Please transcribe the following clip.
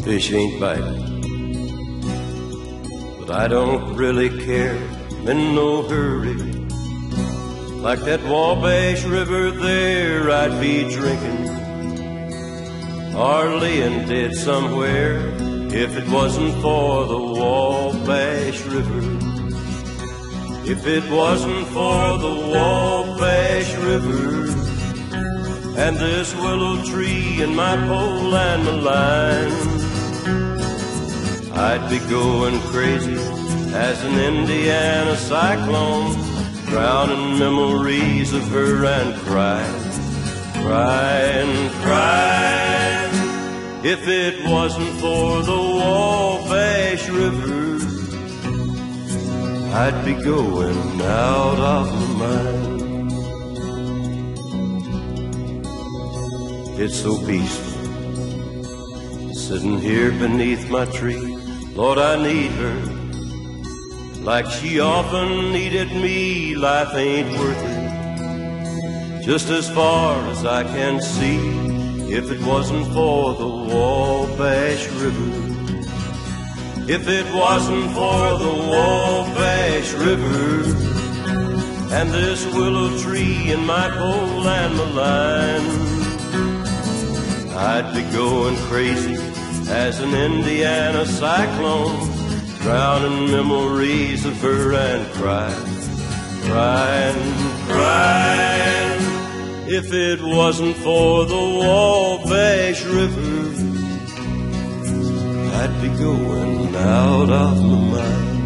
fish ain't biting. But I don't really care, I'm in no hurry. Like that Wabash River there, I'd be drinking or laying dead somewhere if it wasn't for the Wabash River. If it wasn't for the Wabash River and this willow tree and my pole and my line, I'd be going crazy as an Indiana cyclone, drowning memories of her and crying, crying, crying. If it wasn't for the Wabash River, I'd be going out of my mind. It's so peaceful, sitting here beneath my tree. Lord, I need her, like she often needed me. Life ain't worth it, just as far as I can see, if it wasn't for the Wabash River. If it wasn't for the Wabash River and this willow tree and my pole and my line, I'd be going crazy as an Indiana cyclone, drowning memories of her and crying, crying, crying. If it wasn't for the Wabash River, I'd be going out of my mind.